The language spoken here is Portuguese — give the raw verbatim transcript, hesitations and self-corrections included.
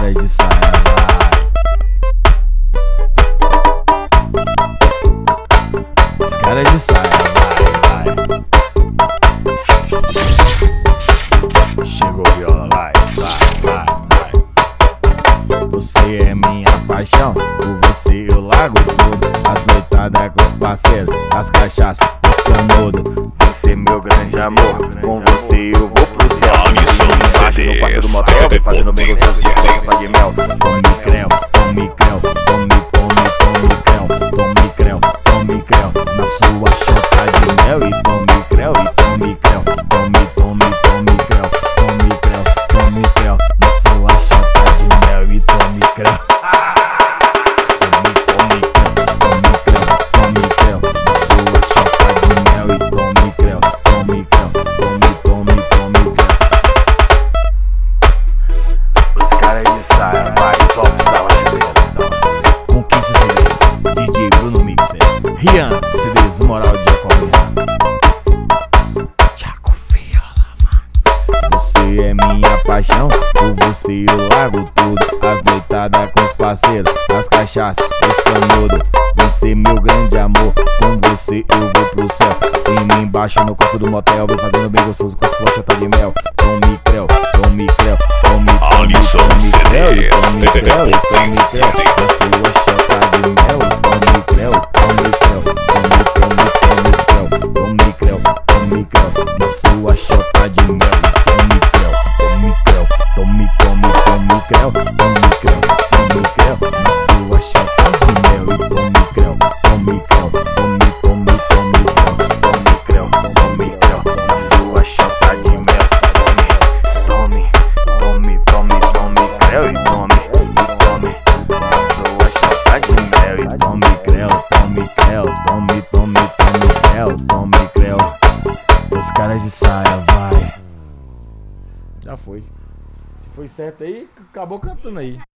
caras de saia, vai. Os caras de saia, vai, vai. Chegou viola, vai, vai, vai. Você é minha paixão, por você eu largo tudo. As noitadas com os parceiros, as cachaças, os canudos. Você é meu grande amor, com você eu vou pro céu. Alisson C Ds, fazendo bem gostoso, de mel. Tome creu, tome creu, tome, tome, tome creu. Tome creu, tome creu, na sua chapa de mel. E tome creu, e tome creu, tome, tome, tome creu. Tome creu, tome creu, na sua chapa de mel. E tome creu. Tome, tome creu, tome creu, tome creu, na sua chapa de mel. E tome creu, tome creu, tome, tome, tome creu. Os caras de saia, vai, top, tal, Conquista C Ds, D J Bruno Mixer, Rian, C Ds, moral de Jacobina. Jaco Viola, vai. Você é minha paixão, por você eu largo tudo. As noitadas com os parceiros, as cachaças, os canudos. Vem ser meu grande amor, com você eu vou pro céu. Cima e embaixo no quarto do motel, vem fazendo bem gostoso com sua chata de mel. Tome creu, tome creu, tome, tome, Alisson tome C creu, Ds, tome creu, tome creu, na potência. sua chata de mel. Tome creu, tome creu, tome, tome, tome creu, tome creu, tome creu, na sua chata de mel. Tome creu, tome creu, tome, tome, tome creu, tome creu, tome creu, na sua chata de mel. E tome creu, tome creu, tome, tome, tome creu, tome creu, tome creu, na sua chata de mel. Tome, tome, tome, tome creu e tome, e tome, na sua chata de mel. E tome creu, tome creu, tome, tome, tome creu, tome creu. Os caras de saia, vai. Já foi. Se foi certo aí, acabou cantando aí.